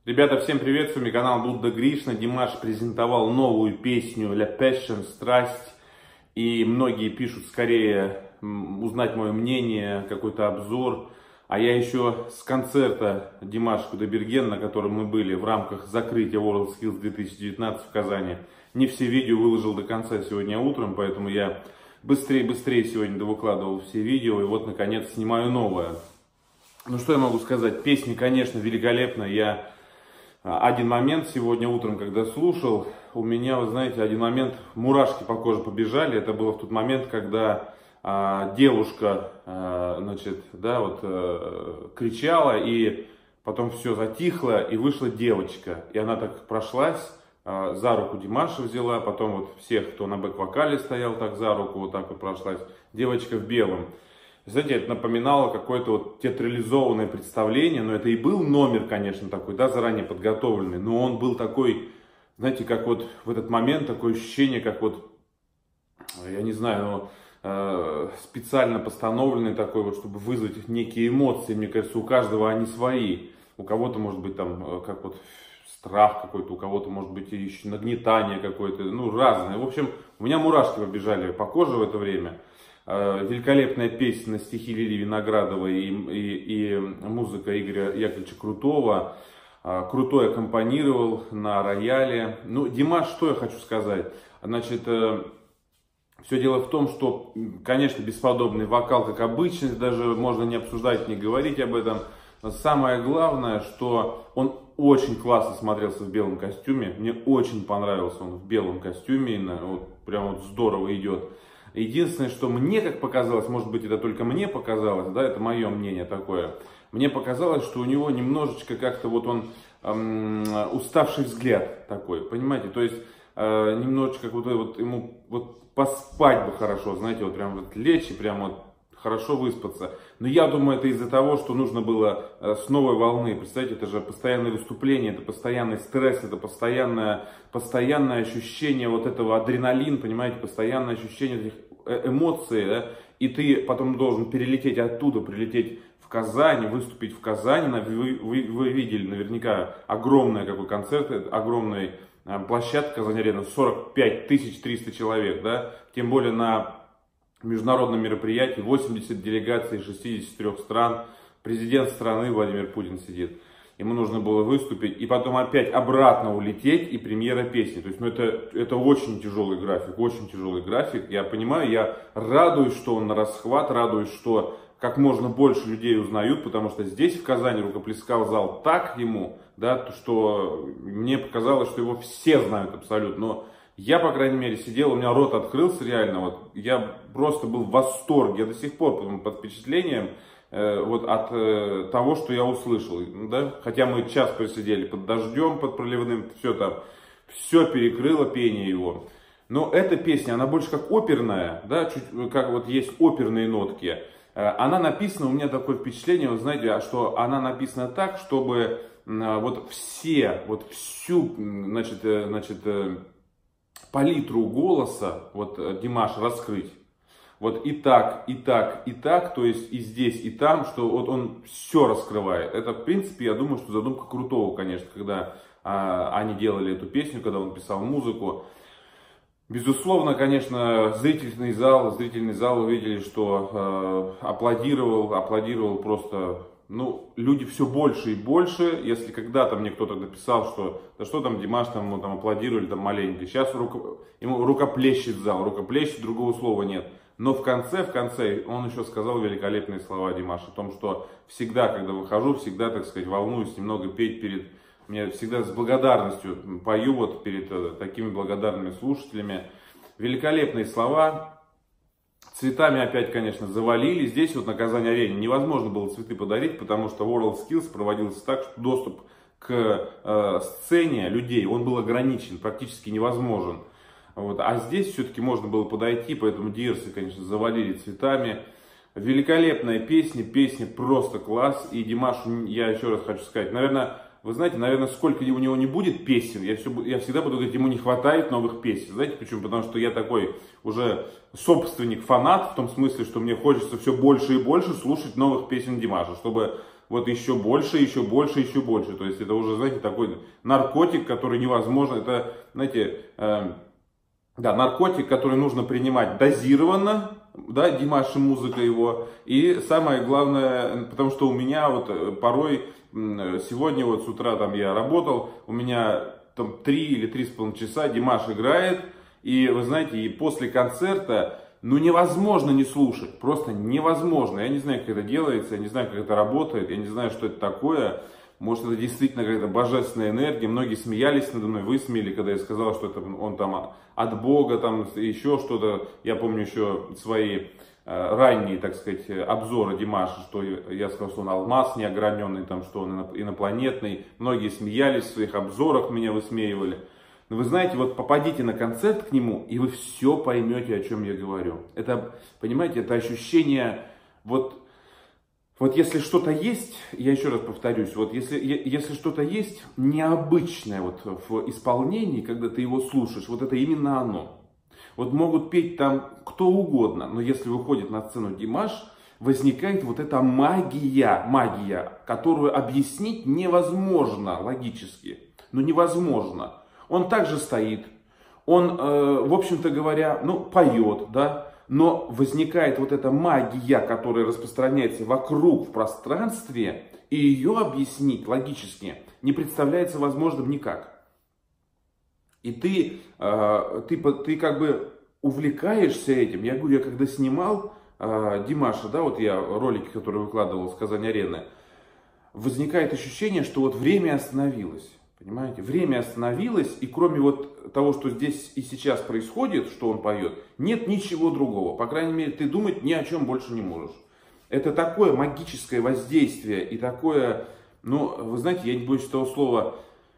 Ребята, всем привет, с вами канал Будда Гришна. Димаш презентовал новую песню «La Passion», «Страсть». И многие пишут скорее узнать мое мнение, какой-то обзор. А я еще с концерта Димаша Кудайберген, на котором мы были в рамках закрытия WorldSkills 2019 в Казани, не все видео выложил до конца сегодня утром, поэтому я быстрее сегодня довыкладывал все видео. И вот, наконец, снимаю новое. Ну, что я могу сказать? Песня, конечно, великолепная. Я один момент сегодня утром, когда слушал, у меня, вы знаете, один момент, мурашки по коже побежали. Это было в тот момент, когда девушка, кричала, и потом все затихло, и вышла девочка. И она так прошлась, за руку Димаша взяла, потом вот всех, кто на бэк-вокале стоял, так за руку, вот так вот прошлась. Девочка в белом. Знаете, это напоминало какое-то вот театрализованное представление, но это и был номер, конечно, такой, да, заранее подготовленный, но он был такой, знаете, как вот в этот момент такое ощущение, как вот, я не знаю, специально постановленный такой вот, чтобы вызвать некие эмоции. Мне кажется, у каждого они свои. У кого-то может быть там, как вот страх какой-то, у кого-то может быть еще нагнетание какое-то, ну, разное. В общем, у меня мурашки побежали по коже в это время. Великолепная песня на стихи Лилии Виноградовой и музыка Игоря Яковлевича Крутого. Крутой аккомпанировал на рояле. Ну, Димаш, что я хочу сказать? Значит, все дело в том, что, конечно, бесподобный вокал, как обычно, даже можно не обсуждать, не говорить об этом. Но самое главное, что он очень классно смотрелся в белом костюме. Мне очень понравился он в белом костюме, вот, прям вот здорово идет. Единственное, что мне как показалось, может быть, это только мне показалось, да, это мое мнение такое. Мне показалось, что у него немножечко как-то вот он уставший взгляд такой, понимаете? То есть немножечко как вот ему вот поспать бы хорошо, знаете, вот прям вот лечь и прям вот хорошо выспаться. Но я думаю, это из-за того, что нужно было с новой волны. Представляете, это же постоянное выступление, это постоянный стресс, это постоянное ощущение вот этого адреналина, понимаете, постоянное ощущение этих эмоций, да? И ты потом должен перелететь оттуда, прилететь в Казань, выступить в Казани. Вы видели наверняка огромный какой концерт, огромный площадка Казань-Арена, 45 300 человек, да? Тем более на международном мероприятии, 80 делегаций из 63 стран, президент страны Владимир Путин сидит. Ему нужно было выступить и потом опять обратно улететь, и премьера песни. То есть, ну, это очень тяжелый график, очень тяжелый график. Я понимаю, я радуюсь, что он на расхват, радуюсь, что как можно больше людей узнают, потому что здесь, в Казани, рукоплескал зал так ему, да, что мне показалось, что его все знают абсолютно. Но я, по крайней мере, сидел, у меня рот открылся реально, вот, я просто был в восторге, я до сих пор под впечатлением вот, от того, что я услышал, да? Хотя мы час просидели под дождем, под проливным, все там, все перекрыло пение его. Но эта песня, она больше как оперная, да, чуть как вот есть оперные нотки. Она написана, у меня такое впечатление, вы знаете, что она написана так, чтобы вот всю, палитру голоса, вот, Димаш раскрыть. Вот и так, то есть и здесь, и там, что вот он все раскрывает. Это, в принципе, я думаю, что задумка Крутого, конечно, когда они делали эту песню, когда он писал музыку. Безусловно, конечно, зрительный зал увидели, что аплодировал просто. Ну, люди все больше и больше. Если когда-то мне кто-то написал, что да что там Димаш, там аплодировали там маленько. Сейчас ему рукоплещет зал, другого слова нет. Но в конце он еще сказал великолепные слова, Димаш, о том, что всегда, когда выхожу, всегда, так сказать, волнуюсь немного петь я всегда с благодарностью пою вот перед такими благодарными слушателями. Великолепные слова. Цветами опять, конечно, завалили. Здесь вот на Казань-Арене невозможно было цветы подарить, потому что WorldSkills проводился так, что доступ к сцене людей, он был ограничен, практически невозможен. Вот. А здесь все-таки можно было подойти, поэтому диерсы, конечно, завалили цветами. Великолепная песня просто класс. И Димашу, я еще раз хочу сказать, вы знаете, сколько у него не будет песен, я всегда буду говорить, ему не хватает новых песен. Знаете почему? Потому что я такой уже собственник, фанат, в том смысле, что мне хочется все больше и больше слушать новых песен Димаша, чтобы вот еще больше, еще больше, еще больше. То есть это уже, знаете, такой наркотик, который невозможно, это, знаете, да, наркотик, который нужно принимать дозированно, да, Димаш и музыка его. И самое главное, потому что у меня вот порой, сегодня вот с утра там я работал, у меня там 3 или 3,5 часа Димаш играет. И вы знаете, и после концерта, ну невозможно не слушать, просто невозможно. Я не знаю, как это делается, я не знаю, как это работает, я не знаю, что это такое. Может, это действительно какая-то божественная энергия. Многие смеялись надо мной, вы смели, когда я сказал, что это он там от Бога, там еще что-то. Я помню еще свои ранние, так сказать, обзоры Димаша, что я сказал, что он алмаз неограненный, там, что он инопланетный. Многие смеялись в своих обзорах, меня высмеивали. Но вы знаете, вот попадите на концерт к нему, и вы все поймете, о чем я говорю. Это, понимаете, это ощущение, вот если что-то есть, я еще раз повторюсь, вот если что-то есть необычное вот в исполнении, когда ты его слушаешь, вот это именно оно. Вот могут петь там кто угодно, но если выходит на сцену Димаш, возникает вот эта магия, которую объяснить невозможно логически, ну невозможно. Он также стоит, он, в общем-то говоря, ну, поет, да, но возникает вот эта магия, которая распространяется вокруг в пространстве, и ее объяснить логически не представляется возможным никак. И ты как бы увлекаешься этим. Я говорю, я когда снимал Димаша, да, вот я ролики, которые выкладывал с Казань-арены, возникает ощущение, что вот время остановилось. Понимаете, время остановилось, и кроме вот того, что здесь и сейчас происходит, что он поет, нет ничего другого. По крайней мере, ты думать ни о чем больше не можешь. Это такое магическое воздействие и такое, ну, вы знаете, я не боюсь этого слова,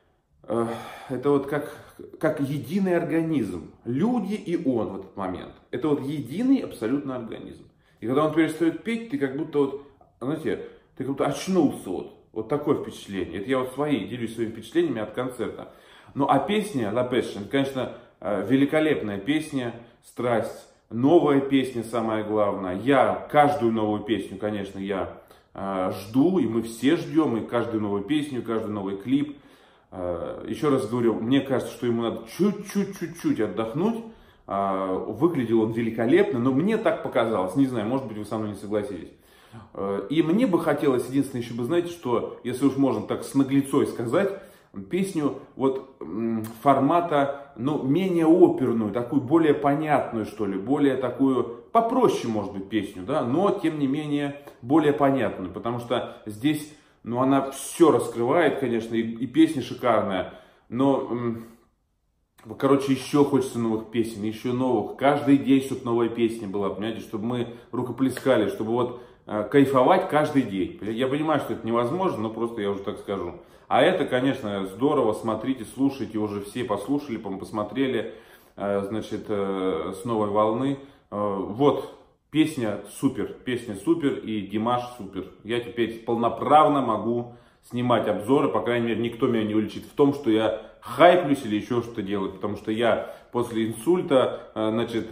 это вот как единый организм. Люди и он в этот момент. Это вот единый абсолютно организм. И когда он перестает петь, ты как будто вот, знаете, ты как будто очнулся вот. Вот такое впечатление. Это я вот делюсь своими впечатлениями от концерта. Ну а песня La Passion, конечно, великолепная песня, страсть, новая песня самое главное. Я каждую новую песню, конечно, я жду, и мы все ждем, и каждую новую песню, каждый новый клип. Еще раз говорю, мне кажется, что ему надо чуть-чуть отдохнуть. Выглядел он великолепно, но мне так показалось. Не знаю, может быть, вы со мной не согласитесь. И мне бы хотелось, единственное, еще бы, знаете, что, если уж можно так с наглецой сказать, песню вот формата, ну, менее оперную, такую более понятную, что ли, более такую, попроще, может быть, песню, да, но, тем не менее, более понятную, потому что здесь, ну, она все раскрывает, конечно, и песня шикарная, но, короче, еще хочется новых песен, еще новых, каждый день, чтобы новая песня была, понимаете, чтобы мы рукоплескали, чтобы вот кайфовать каждый день. Я понимаю, что это невозможно, но просто я уже так скажу. А это, конечно, здорово. Смотрите, слушайте, уже все послушали, посмотрели, значит, с новой волны. Вот, песня супер, и Димаш супер. Я теперь полноправно могу снимать обзоры, по крайней мере, никто меня не уличит в том, что я хайплюсь или еще что-то делаю, потому что я после инсульта, значит,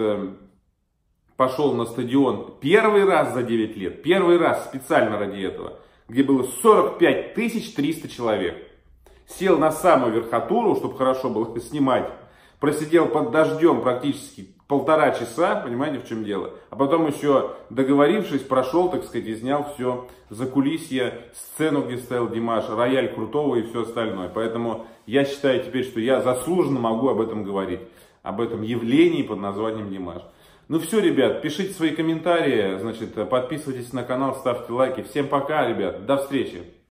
пошел на стадион первый раз за 9 лет, первый раз специально ради этого, где было 45 300 человек. Сел на самую верхотуру, чтобы хорошо было снимать, просидел под дождем практически 1,5 часа, понимаете, в чем дело. А потом еще, договорившись, прошел, так сказать, и снял все закулисье, сцену, где стоял Димаш, рояль Крутого и все остальное. Поэтому я считаю теперь, что я заслуженно могу об этом говорить, об этом явлении под названием Димаш. Ну все, ребят, пишите свои комментарии, значит, подписывайтесь на канал, ставьте лайки. Всем пока, ребят, до встречи.